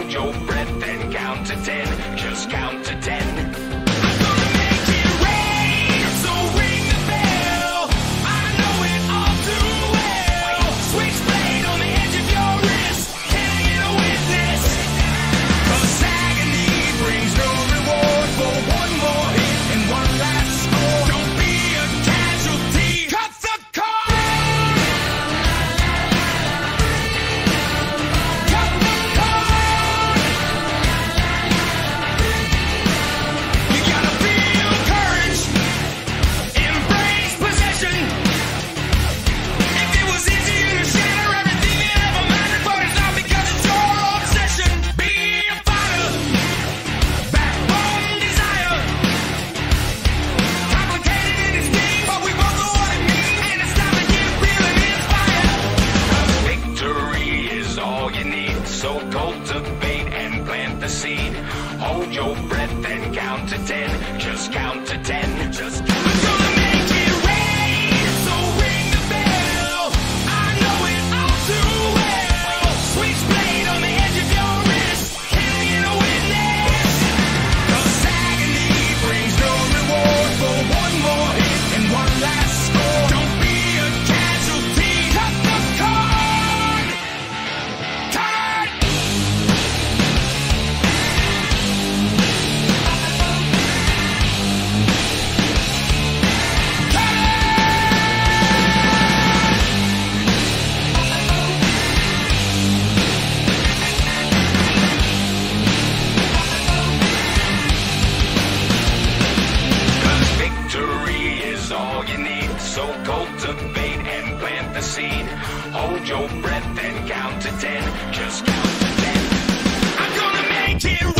Hold your breath and count to 10. Just count to 10. So cultivate and plant the seed. Hold your breath and count to 10. Just count to 10. Just count. I'm gonna make it rain, so ring the bell. I know it all too well. Switchblade on the edge of your wrist. Can I get a witness? 'Cause agony brings no reward for one more hit and one last score. Don't be a casualty. Cut the cord. Cut. So cultivate and plant the seed. Hold your breath and count to 10. Just count to 10. I'm gonna make it